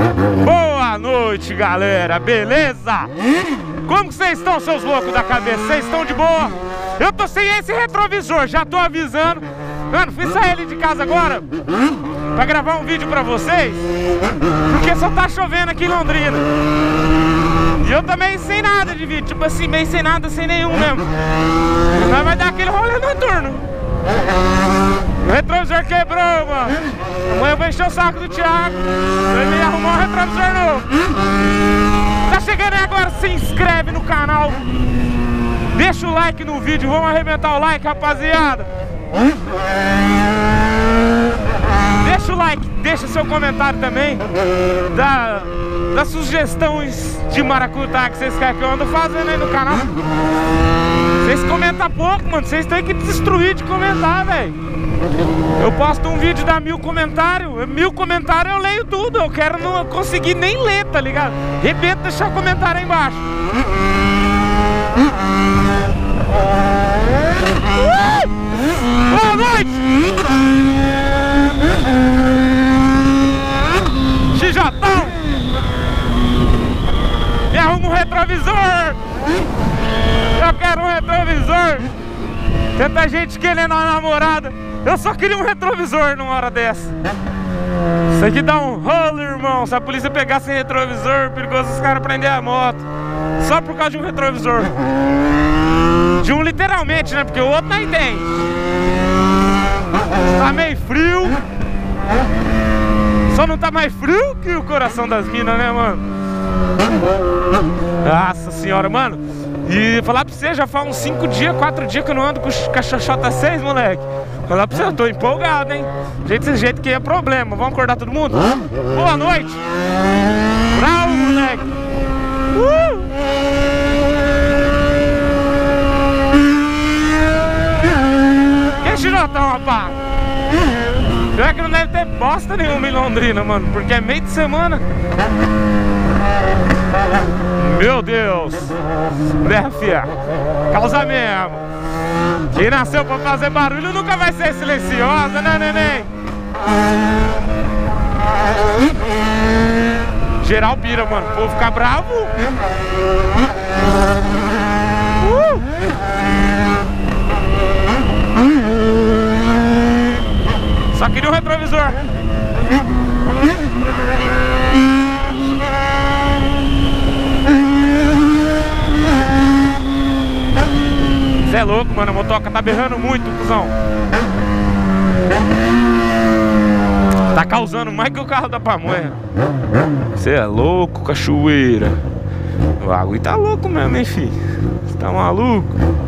Boa noite, galera, beleza? Como que vocês estão, seus loucos da cabeça? Vocês estão de boa? Eu tô sem esse retrovisor, já tô avisando. Mano, fui sair ali de casa agora pra gravar um vídeo pra vocês, porque só tá chovendo aqui em Londrina. E eu também sem nada de vídeo, tipo assim, meio sem nada, sem nenhum mesmo. Nós vai dar aquele rolê noturno. O retrovisor quebrou, mano. Amanhã eu vou encher o saco do Thiago pra ele arrumar um retrovisor novo. Tá chegando aí agora, se inscreve no canal, deixa o like no vídeo, vamos arrebentar o like, rapaziada. Deixa o like, deixa seu comentário também das sugestões de maracutá que vocês querem que eu ando fazendo aí no canal. Vocês comentam pouco, mano, vocês têm que destruir de comentar, velho. Eu posto um vídeo, dá 1000 comentários, 1000 comentários eu leio tudo, eu quero não conseguir nem ler, tá ligado? Arrebenta, deixar o comentário aí embaixo. Boa noite! Xijotão! Me arruma um retrovisor! Eu quero um retrovisor! Tanta gente querendo uma namorada. Eu só queria um retrovisor numa hora dessa. Isso aqui dá um rolo, irmão. Se a polícia pegasse retrovisor, perigoso os caras prenderem a moto. Só por causa de um retrovisor. De um literalmente, né? Porque o outro nem tem. Tá meio frio. Só não tá mais frio que o coração das minas, né, mano? Nossa senhora, mano. E falar pra você, já faz uns 5 dias, 4 dias que eu não ando com a Xoxota 6, moleque. Falar pra você, eu tô empolgado, hein? Desse jeito que é problema. Vamos acordar todo mundo? Boa noite! Bravo, moleque! Que xirotão, rapaz! Pior que não deve ter bosta nenhuma em Londrina, mano, porque é meio de semana. Meu Deus! Né, fia? Causa mesmo. Quem nasceu pra fazer barulho nunca vai ser silenciosa, né, neném? Geral pira, mano. O povo ficar bravo. Só queria um retrovisor. Você é louco, mano, a motoca tá berrando muito, cuzão. Tá causando mais que o carro da pamonha. Você é louco, cachoeira. O bagulho tá louco mesmo, hein, filho? Você tá maluco?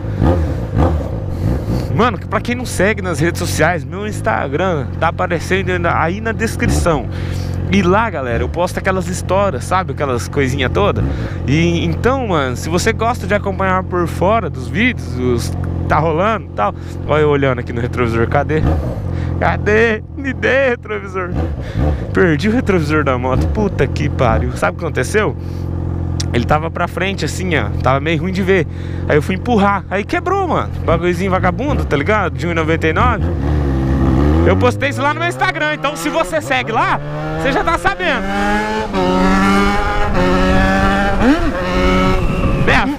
Mano, pra quem não segue nas redes sociais, meu Instagram tá aparecendo aí na descrição. E lá, galera, eu posto aquelas histórias, sabe? Aquelas coisinhas todas. E então, mano, se você gosta de acompanhar por fora dos vídeos, os tá rolando e tal. Olha eu olhando aqui no retrovisor, cadê? Cadê? Me dê retrovisor. Perdi o retrovisor da moto, puta que pariu. Sabe o que aconteceu? Ele tava pra frente assim, ó, tava meio ruim de ver. Aí eu fui empurrar, aí quebrou, mano. Bagulhozinho vagabundo, tá ligado? De 1,99. Eu postei isso lá no meu Instagram, então se você segue lá, você já tá sabendo. Bef,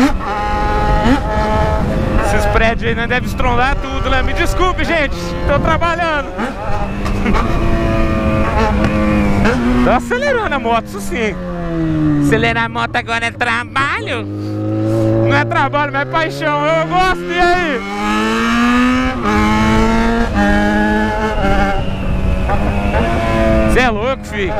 esses prédios aí, né, devem estrondar tudo, né? Me desculpe, gente, tô trabalhando. Tô acelerando a moto, isso sim. Acelerar a moto agora é trabalho? Não é trabalho, mas é paixão, eu gosto, e aí? Você é louco, filho?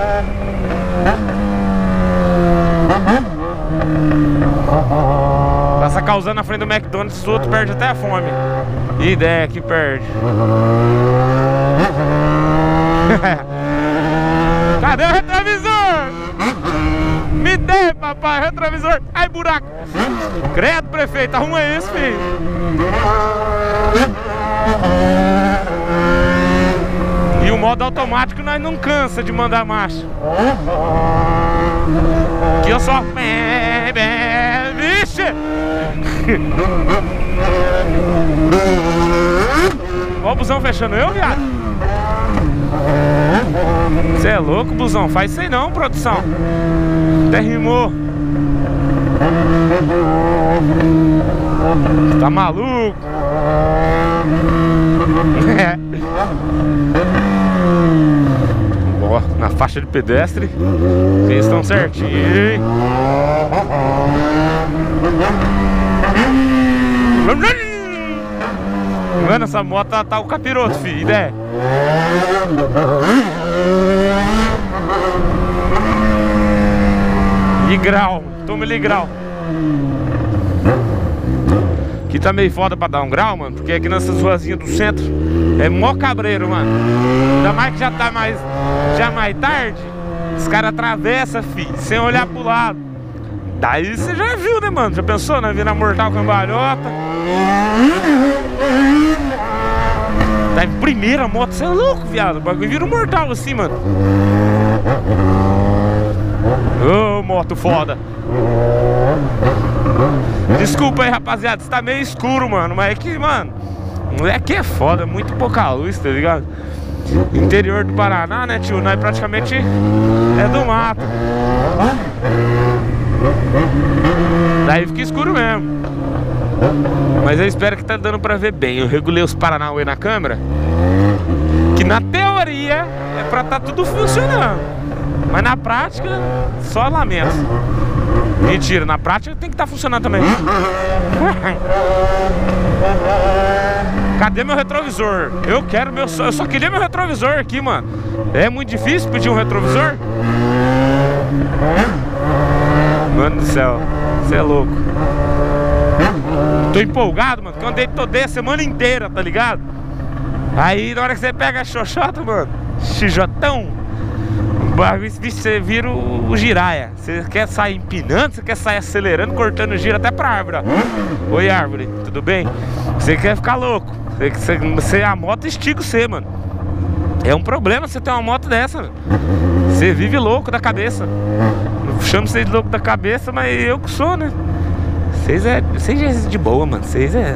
Passa causando na frente do McDonald's, o outro perde até a fome. Ideia que perde. Cadê o retrovisor? Me dê, papai, retrovisor. Ai, buraco. Credo, prefeito, arruma isso, filho. E o modo automático nós não cansa de mandar marcha. Que eu só... Vixe! Olha o busão fechando eu, viado. Você é louco, busão? Faz isso aí não, produção. Até rimou. Tá maluco? É. Ó, na faixa de pedestre. Vocês estão certinho, hein? Mano, essa moto tá o capiroto, filho, né? Grau, toma-lhe grau. Aqui tá meio foda pra dar um grau, mano, porque aqui nessas ruazinhas do centro é mó cabreiro, mano. Ainda mais que já tá mais tarde. Os caras atravessam, filho, sem olhar pro lado. Daí você já viu, né, mano? Já pensou, né? Vindo a mortal cambalhota. Daí primeira moto, você é louco, viado. O bagulho vira um mortal assim, mano. Ô, moto foda. Desculpa aí, rapaziada, está meio escuro, mano. Mas é que, mano, moleque é foda, muito pouca luz, tá ligado? Interior do Paraná, né, tio? Nós praticamente é do mato. Daí fica escuro mesmo. Mas eu espero que tá dando pra ver bem. Eu regulei os Paranauê na câmera, que na teoria é pra tá tudo funcionando. Mas na prática, só lamento. Mentira, na prática tem que estar funcionando também. Cadê meu retrovisor? Eu só queria meu retrovisor aqui, mano. É muito difícil pedir um retrovisor? Mano do céu, você é louco. Tô empolgado, mano, porque eu andei a semana inteira, tá ligado? Aí na hora que você pega a xoxota, mano, xijotão, você vira o giraia. Você quer sair empinando, você quer sair acelerando, cortando giro até pra árvore, ó. Oi, árvore, tudo bem? Você quer ficar louco. A moto estica você, mano. É um problema você ter uma moto dessa, mano. Você vive louco da cabeça. Eu chamo vocês de louco da cabeça, mas eu que sou, né? Vocês é de boa, mano. Vocês é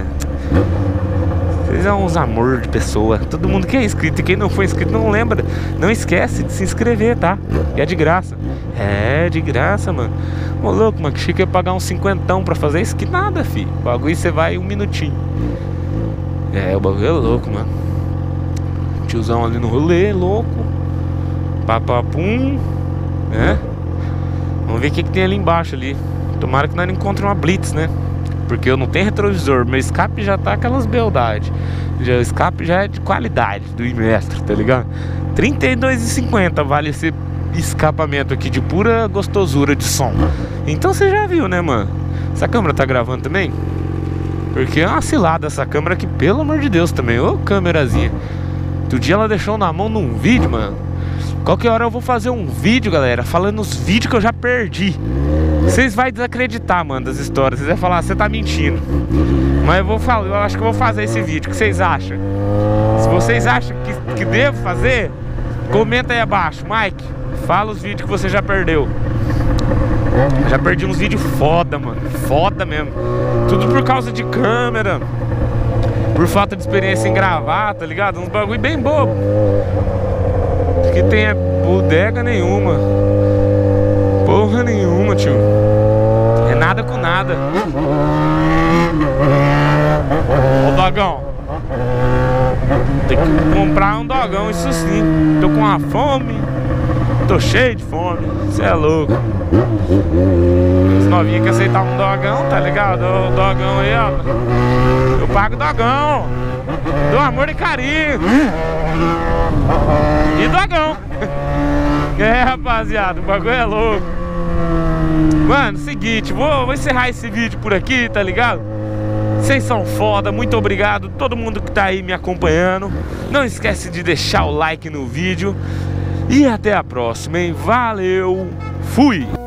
uns amor de pessoa. Todo mundo que é inscrito e quem não foi inscrito não lembra. Não esquece de se inscrever, tá? E é de graça. É de graça, mano. Ô louco, mano, que chique é pagar uns 50 pra fazer isso. Que nada, fi. O bagulho você vai 1 minutinho. É, o bagulho é louco, mano. Tiozão ali no rolê, louco. Papapum. Né? Vamos ver o que tem ali embaixo ali. Tomara que nós não encontremos uma blitz, né? Porque eu não tenho retrovisor, meu escape já tá aquelas beldades. O escape já é de qualidade do Imestre, tá ligado? R$32,50 vale esse escapamento aqui de pura gostosura de som. Então você já viu, né, mano? Essa câmera tá gravando também? Porque é uma cilada essa câmera aqui, pelo amor de Deus também. Ô câmerazinha. Outro dia ela deixou na mão num vídeo, mano. Qualquer hora eu vou fazer um vídeo, galera, falando os vídeos que eu já perdi. Vocês vão desacreditar, mano, das histórias. Vocês vão falar, você tá mentindo. Mas eu acho que eu vou fazer esse vídeo. O que vocês acham? Se vocês acham que devo fazer, comenta aí abaixo. Mike, fala os vídeos que você já perdeu. Já perdi uns vídeos foda, mano. Foda mesmo. Tudo por causa de câmera. Por falta de experiência em gravar, tá ligado? Uns bagulho bem bobo. Que tem bodega nenhuma. Porra nenhuma, tio. É nada com nada. Ô dogão, tem que comprar um dogão, isso sim. Tô com uma fome. Tô cheio de fome. Cê é louco. Os novinhos que aceitar um dogão, tá ligado? O dogão aí, ó. Eu pago dogão. Dou amor e carinho. E dogão. É, rapaziada, o bagulho é louco. Mano, seguinte, vou encerrar esse vídeo por aqui, tá ligado? Vocês são foda, muito obrigado todo mundo que tá aí me acompanhando. Não esquece de deixar o like no vídeo. E até a próxima, hein? Valeu, fui!